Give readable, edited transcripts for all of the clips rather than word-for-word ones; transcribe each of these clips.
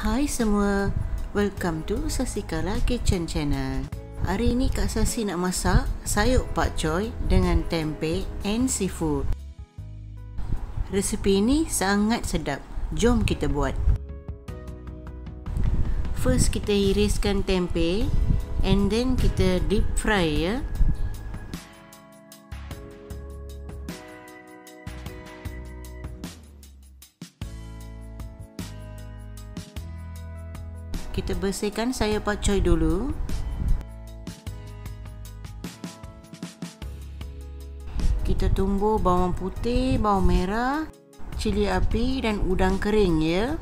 Hai semua, welcome to Sasikala Kitchen Channel. Hari ini Kak Sasi nak masak sayur pakcoy dengan tempe and seafood. Resepi ini sangat sedap. Jom kita buat. First kita iriskan tempe and then kita deep fry ya. Kita bersihkan sayur pakcoy dulu. Kita tumbuk bawang putih, bawang merah, cili api dan udang kering ya.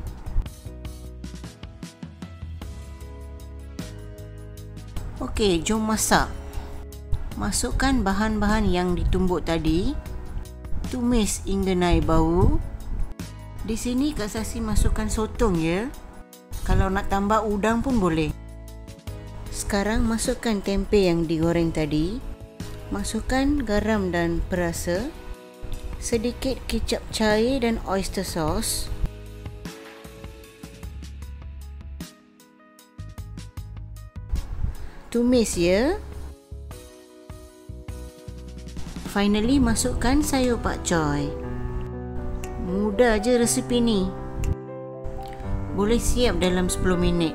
Okey, jom masak. Masukkan bahan-bahan yang ditumbuk tadi. Tumis hingga naik bau. Di sini Kak Sasi masukkan sotong ya. Kalau nak tambah udang pun boleh. Sekarang masukkan tempe yang digoreng tadi. Masukkan garam dan perasa. Sedikit kicap cair dan oyster sauce. Tumis ya. Finally masukkan sayur pakcoy. Mudah je resepi ni. Boleh siap dalam 10 minit.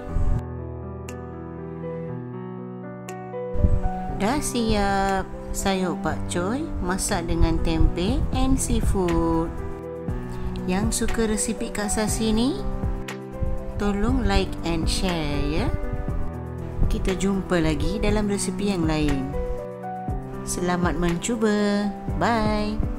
Dah siap sayur pakcoy masak dengan tempe and seafood. Yang suka resepi Kak Sasi ni, tolong like and share ya. Kita jumpa lagi dalam resepi yang lain. Selamat mencuba. Bye.